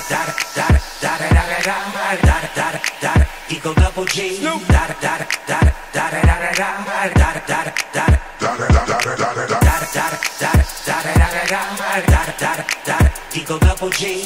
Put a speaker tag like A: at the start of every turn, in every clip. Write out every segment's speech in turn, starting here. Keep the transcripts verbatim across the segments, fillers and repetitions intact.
A: Eagle double G. Da da da da da da da da da da da da. Eagle double G.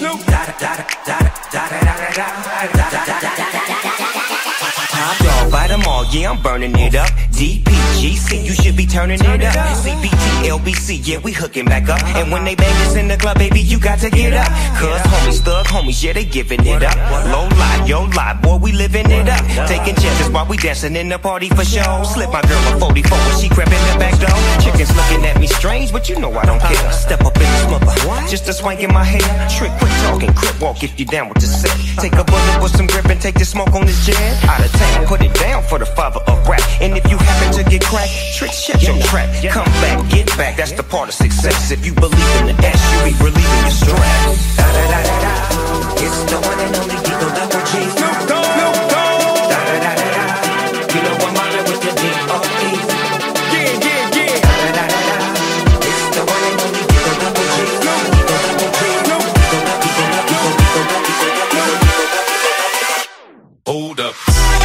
A: Top dog, bite them all, yeah, I'm burning it up. D P G C, you should be turning it up. C B T, L B C, yeah, we hooking back up. And when they bang us in the club, baby, you got to get up. Cause homies, thug homies, yeah, they giving it up. Low lie, yo lie, boy, we living it up. Taking chances while we dancing in the party for show. Slip my girl a forty-four when she crept in the back door. Chickens looking at me strange, but you know I don't care. Step up in the smother, just a swank in my hair. Trick, quit talking, crip walk if you down with the set. Take a bullet with some grip and take the smoke on this jet. Out of town, put it down for the father of rap. And if you happen to get cracked, trick, shut your trap. Come back, get back, that's the part of success. If you believe in the S, you be relieving your stress. Da da da da da, it's the one and only Eagle double G. Snoop Dogg, Snoop Dogg. Da da da da da, you know I'm mobbing with the D O E. Yeah, yeah, yeah. Da da da da da, it's the one and only Eagle double G. Eagle double G. Eagle double G. Eagle double G.
B: Hold up.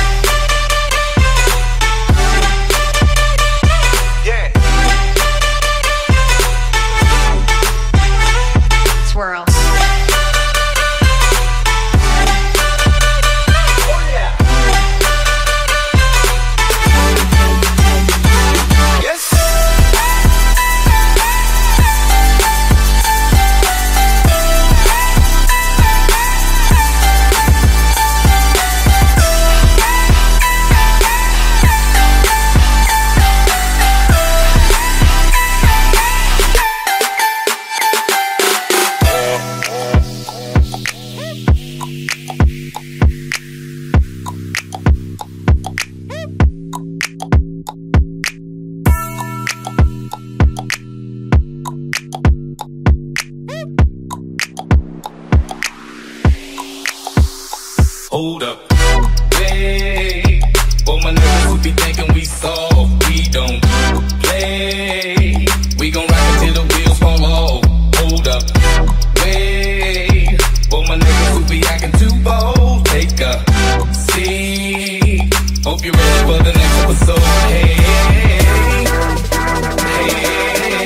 C: Swirl.
B: Hold up. Hey, for my niggas who be thinking we soft, we don't play. We gon' rock it till the wheels fall off. Hold up. Wait, for my niggas who be acting too bold, take a seat. Hope you're ready for the next episode. Hey, hey, hey.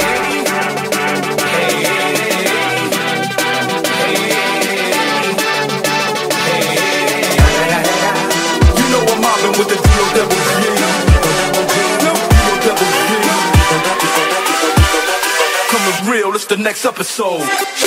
D: With the D O double G, no D O double G. Coming real, it's the next episode.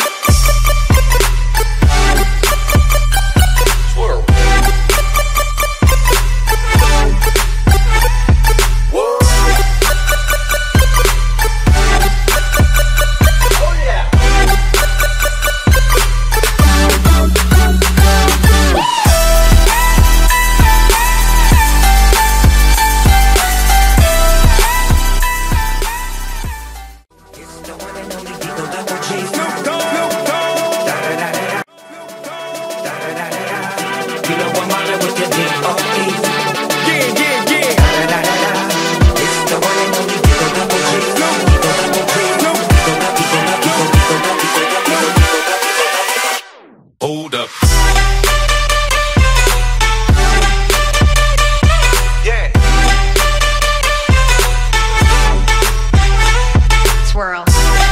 B: Hold up.
C: Yeah. Swirl.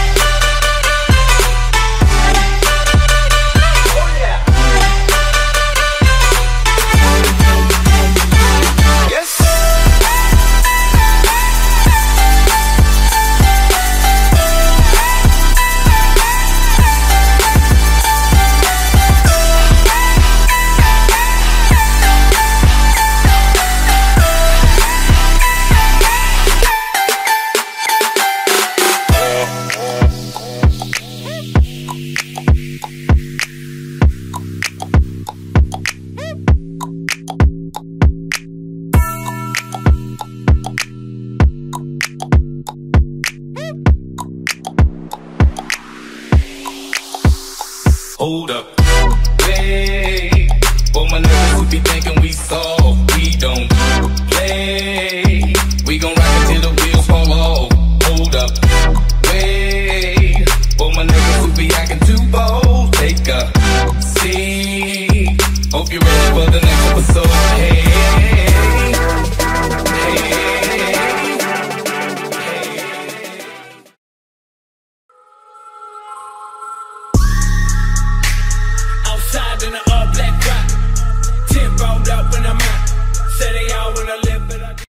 B: Hold up. Hey, for my niggas who be thinking we soft, we don't play. We gon' rock it till the wheels fall off. Hold up. Wait, for my niggas who be acting too bold, take a seat. for the next episode.